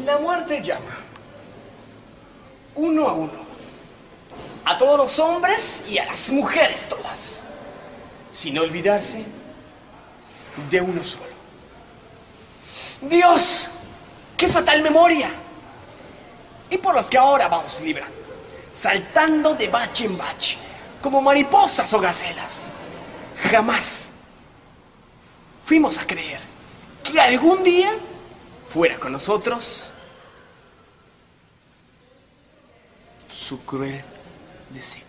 La muerte llama, uno a uno, a todos los hombres y a las mujeres todas, sin olvidarse de uno solo. ¡Dios! ¡Qué fatal memoria! Y por los que ahora vamos librando, saltando de bache en bache, como mariposas o gacelas. Jamás fuimos a creer que algún día fuera con nosotros su cruel designio.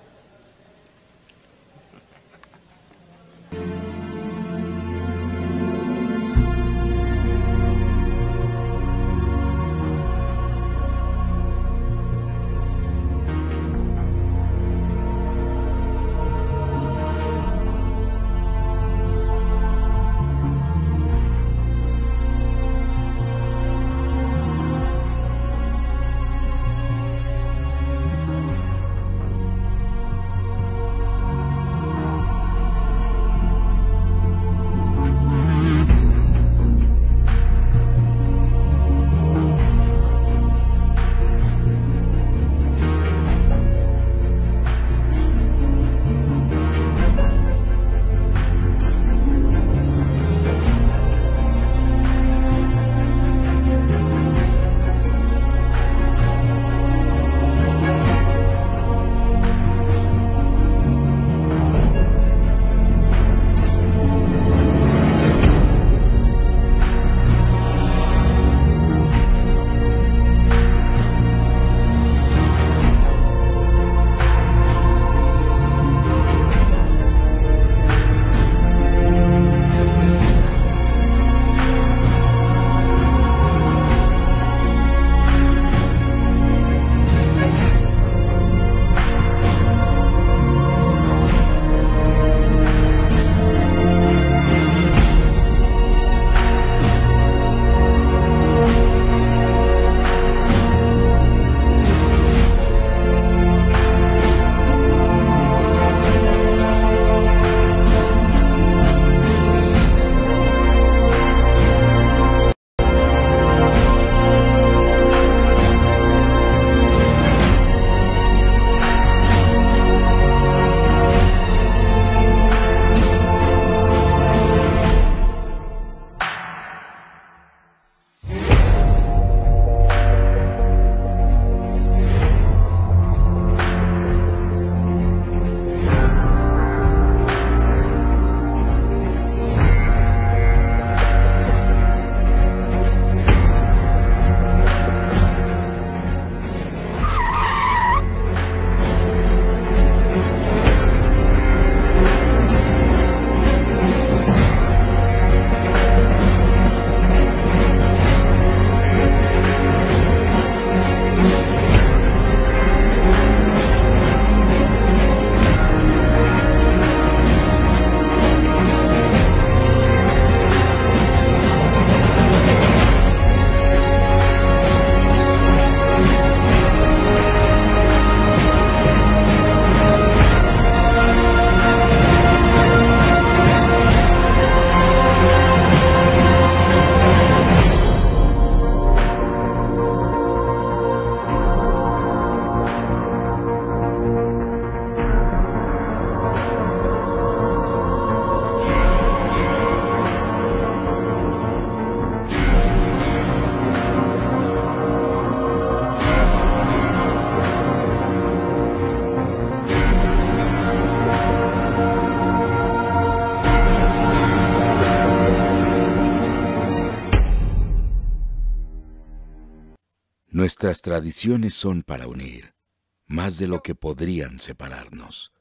Nuestras tradiciones son para unir, más de lo que podrían separarnos.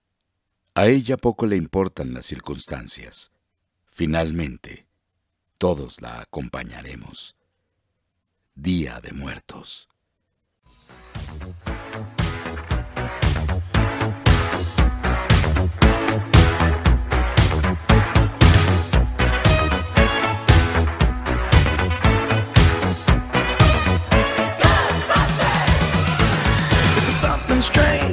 A ella poco le importan las circunstancias. Finalmente, todos la acompañaremos. Día de Muertos. Something strange